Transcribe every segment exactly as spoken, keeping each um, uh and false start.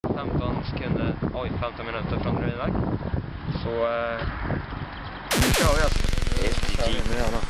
femton sekunder, oj, femton minuter från Grönvik. Så eh, nu kör vi alltså. Nu kör vi med gärna.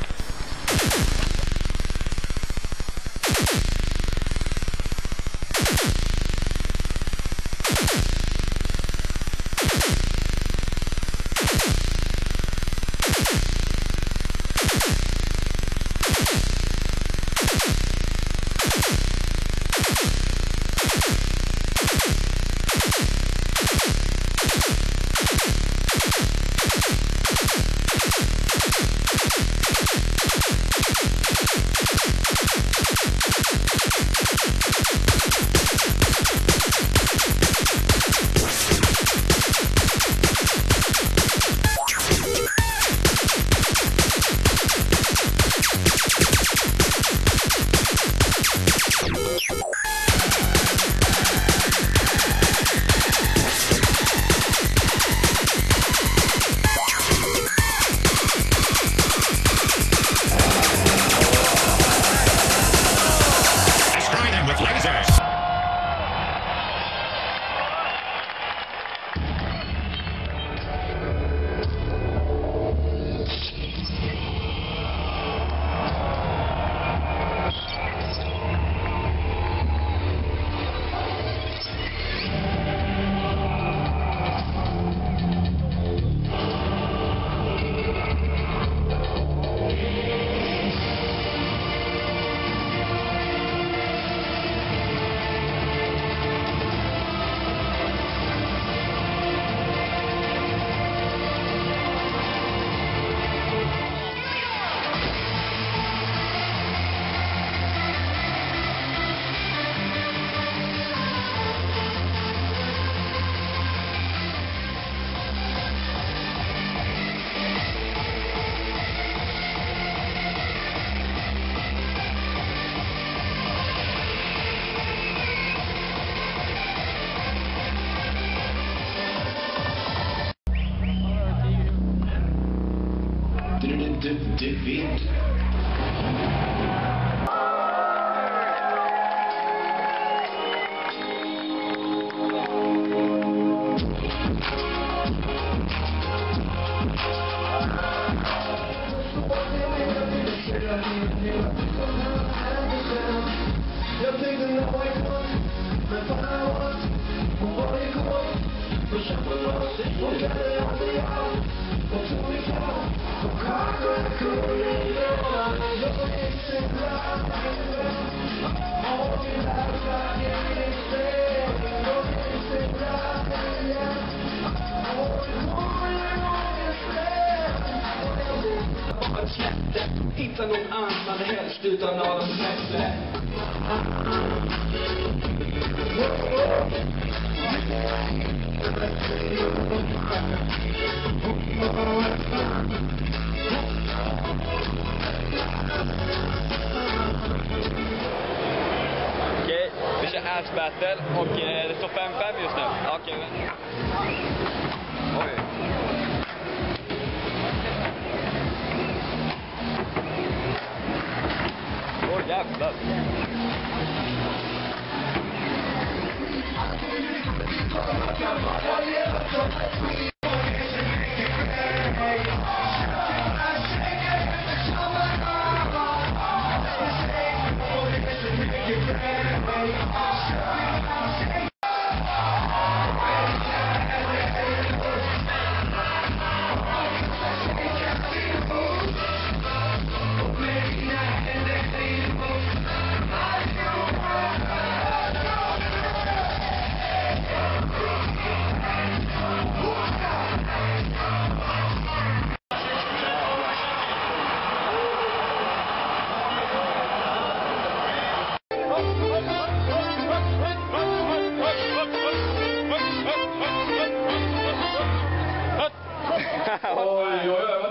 Du, du vet. Jag tänkte nog var kvar, men fan var var det går. Och kämpa loss, och kan det aldrig göra. Och tog mig kvar, och kakor är kunnigt bra. Jag är inte bra, och vi lära jag är inte. Jag är inte bra, och vi kommer ihåg ett släppte. Hitta någon annan helst utan av en släppte. Okej, vi kör ass battle och eh, det står fem fem just nu. Okej, men. Oj. Åh, jävlar. Oj, oj, oj.